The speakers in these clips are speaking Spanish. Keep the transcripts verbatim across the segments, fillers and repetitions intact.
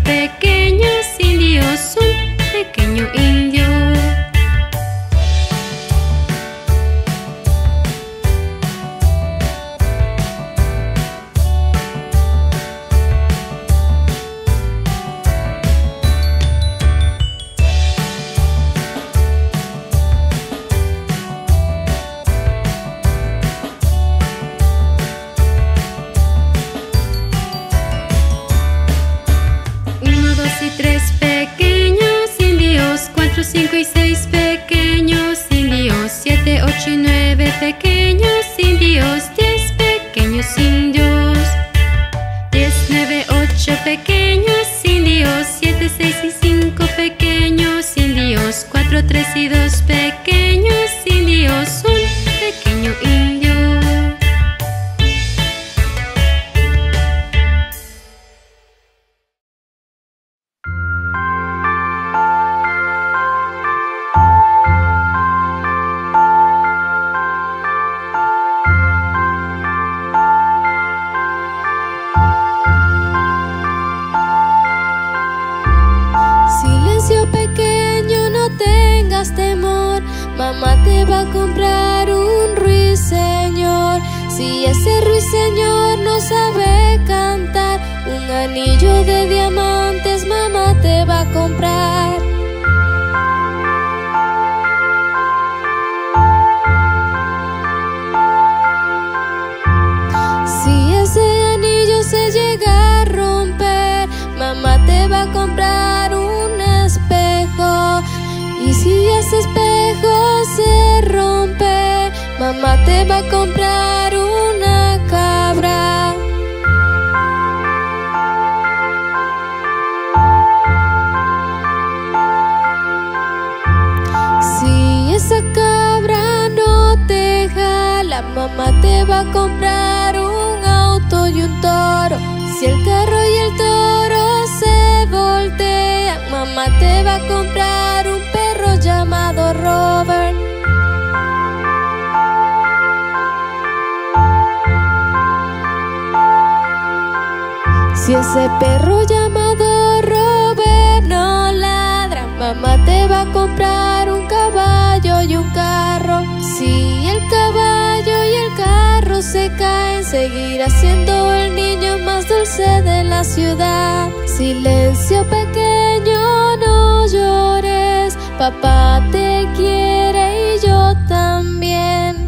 pequeños indios, un pequeño indio. Tres pequeños indios, cuatro, cinco y seis pequeños indios, siete, ocho y nueve pequeños indios, diez pequeños indios, diez, nueve, ocho pequeños indios, siete, seis y cinco pequeños indios, cuatro, tres y dos pequeños indios, un pequeño indio. Temor, mamá te va a comprar un ruiseñor. Si ese ruiseñor no sabe cantar, un anillo de diamantes mamá te va a comprar. Si ese anillo se llega a romper, mamá te va a comprar un espejo. Y si ese espejo se rompe, mamá te va a comprar una cabra. Si esa cabra no te jala, mamá te va a comprar un auto y un toro. Si el carro y el toro se voltean, mamá te va a comprar un perro llamado Robert. Si ese perro llamado Robert no ladra, mamá te va a comprar un caballo y un carro. Si el caballo y el carro se caen, seguirá siendo el niño más dulce de la ciudad. Silencio pequeño, no llores, papá te quiere y yo también.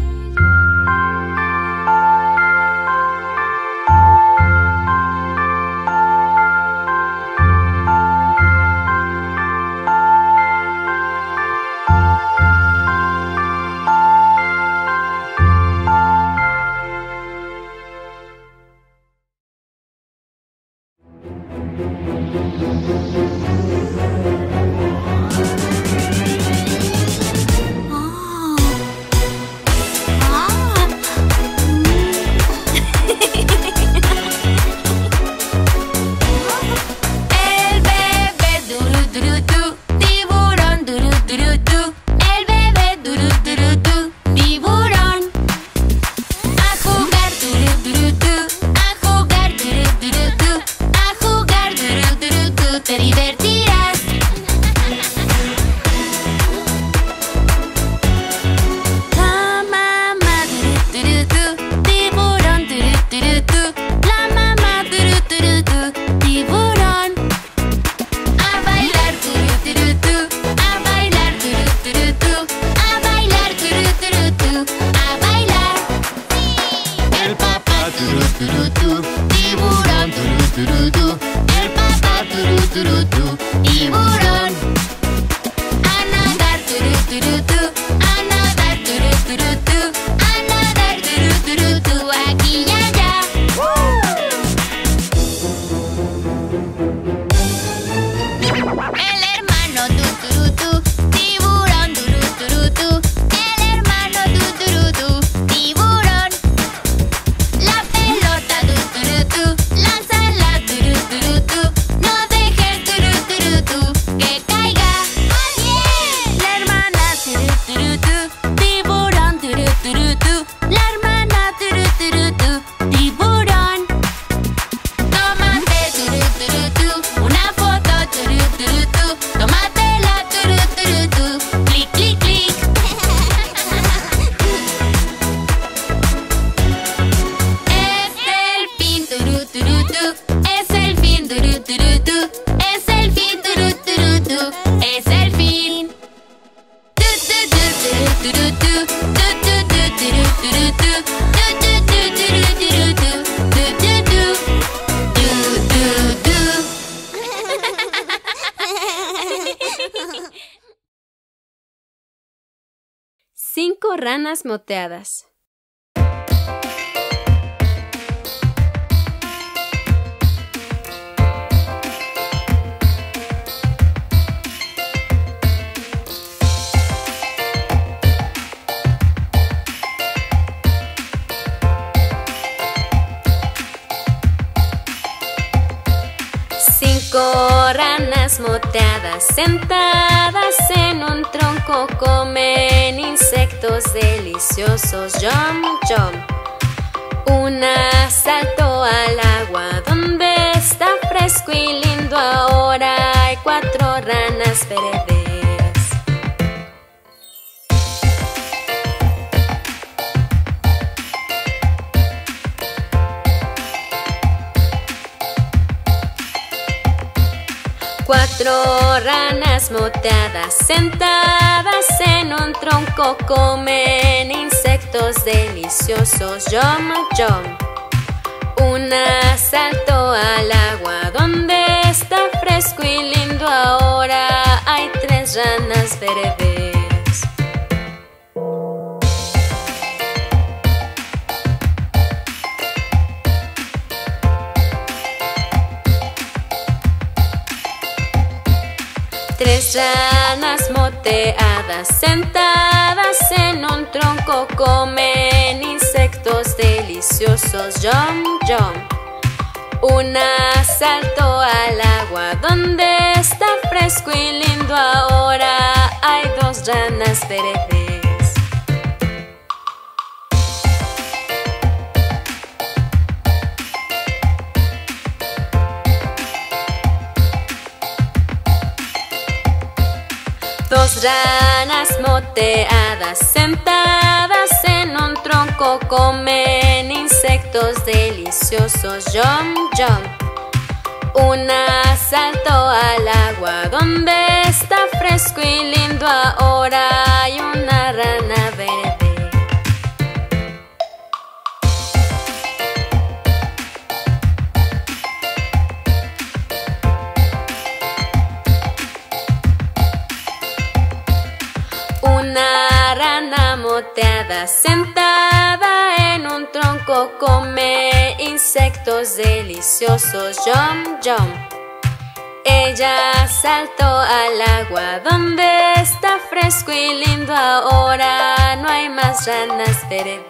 Lánzala, turú, turú, tú. No dejes, turú, Cinco ranas moteadas. Cinco ranas moteadas sentadas en un tronco comen insectos deliciosos. Yum, yum. Una saltó al agua donde está fresco y lindo. Ahora hay cuatro ranas verdes. Cuatro ranas moteadas sentadas en un tronco comen insectos deliciosos. Yum, yum. Una saltó al agua donde está fresco y lindo. Ahora hay tres ranas verdes. Tres ranas moteadas sentadas en un tronco comen insectos deliciosos. Yum, yum. Una saltó al agua donde está fresco y lindo. Ahora hay dos ranas verdes. Dos ranas moteadas sentadas en un tronco comen insectos deliciosos. Yum, yum. Una saltó al agua donde está fresco y lindo. Ahora hay una rana verde. Una rana moteada sentada en un tronco come insectos deliciosos. Yum, yum. Ella saltó al agua donde está fresco y lindo. Ahora no hay más ranas verdes.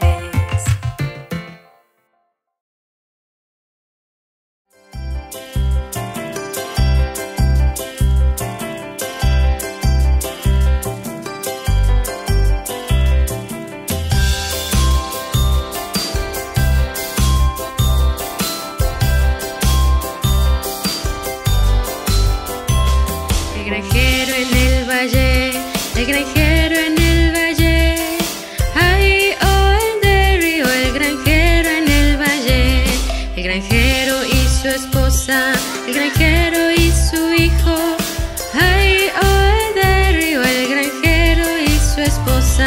Granjero en el valle, el granjero en el valle. Ay, oh, el del río, el granjero en el valle. El granjero y su esposa, el granjero y su hijo. Ay, oh, el del río, el granjero y su esposa.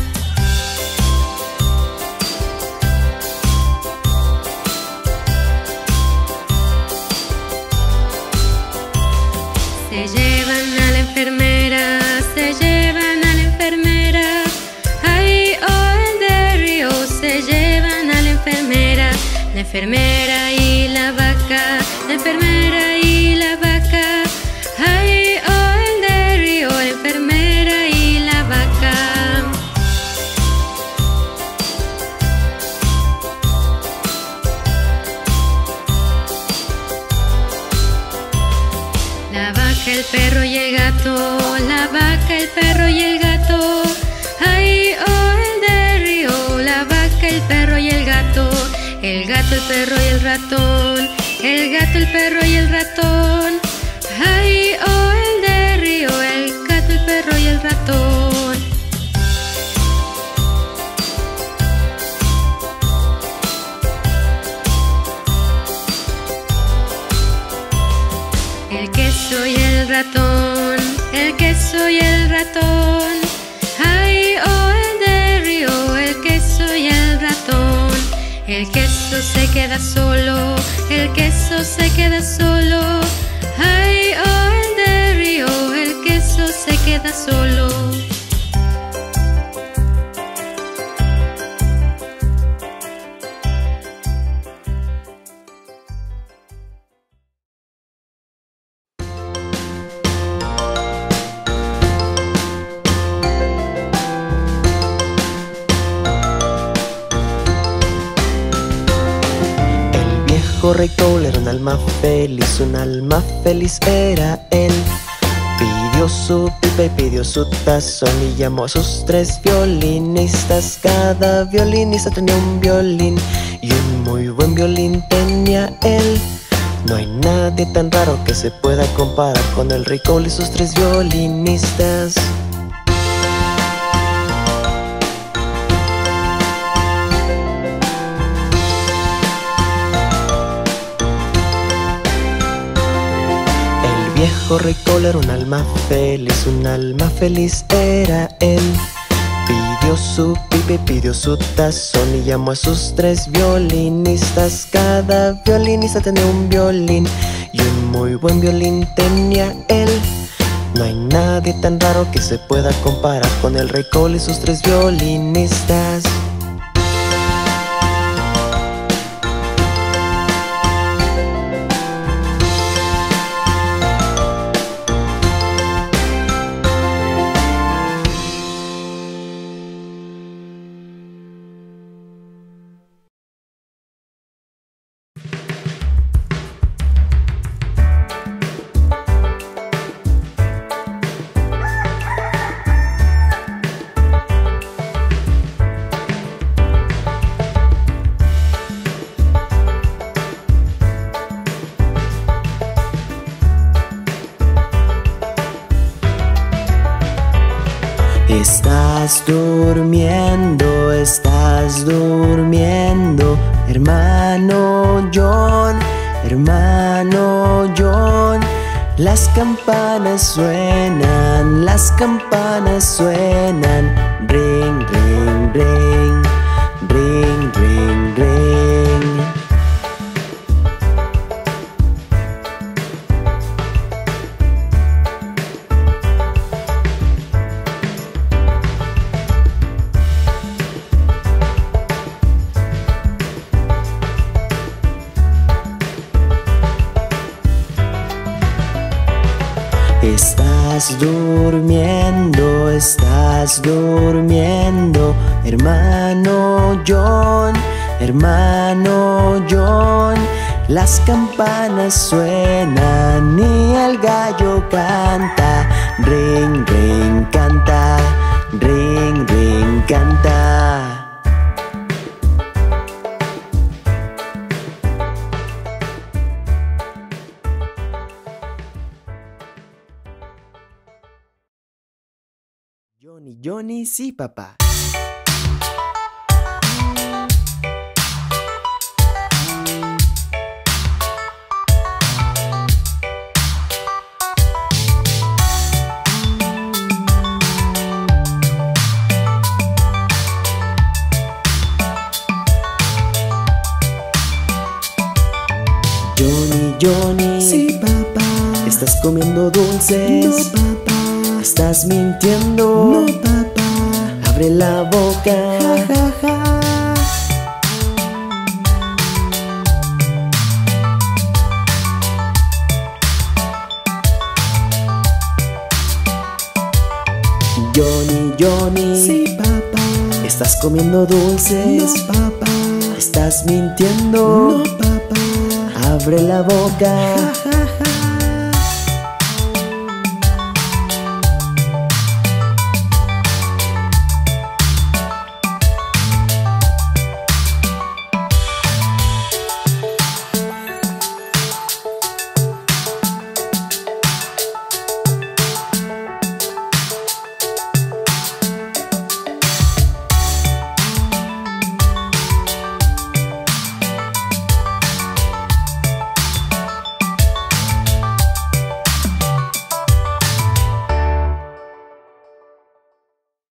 Se llevan a la enfermera, se llevan a la enfermera. Ay, oh, el del río, se llevan a la enfermera. La enfermera y la vaca, la enfermera y la vaca. Ay, oh, el del río, la enfermera y la vaca. La vaca, el perro y el gato, la vaca, el perro y el gato. Ay, oh, el del río, la vaca, el perro y el gato. El gato, el perro y el ratón, el gato, el perro y el ratón. Ay, oh, el del río, el gato, el perro y el ratón. El queso y el ratón, el queso y el ratón. Ay, oh, el del río, el queso y el ratón. El queso se queda solo, el queso se queda solo. Ay, oh, el del río, el queso se queda solo. viejo rey Cole era un alma feliz, un alma feliz era él. Pidió su pipa y pidió su tazón y llamó a sus tres violinistas. Cada violinista tenía un violín y un muy buen violín tenía él. No hay nadie tan raro que se pueda comparar con el rey Cole y sus tres violinistas. El viejo rey Cole era un alma feliz, un alma feliz era él. Pidió su pipa y pidió su tazón y llamó a sus tres violinistas. Cada violinista tenía un violín y un muy buen violín tenía él. No hay nadie tan raro que se pueda comparar con el rey Cole y sus tres violinistas. Estás durmiendo, estás durmiendo, hermano John, hermano John. Las campanas suenan, las campanas suenan. Ring, ring, ring, ring, ring, ring. Estás durmiendo, estás durmiendo, hermano John, hermano John. Las campanas suenan y el gallo canta. Ring, ring, canta. Ring, ring, canta. Johnny, Johnny, sí, papá. Johnny, Johnny, sí, papá. ¿Estás comiendo dulces? No, papá. ¿Estás mintiendo? No, papá. Abre la boca. Ja, ja, ja. Johnny, Johnny, sí, papá. ¿Estás comiendo dulces? No, papá. ¿Estás mintiendo? No, papá. Abre la boca. Ja, ja, ja.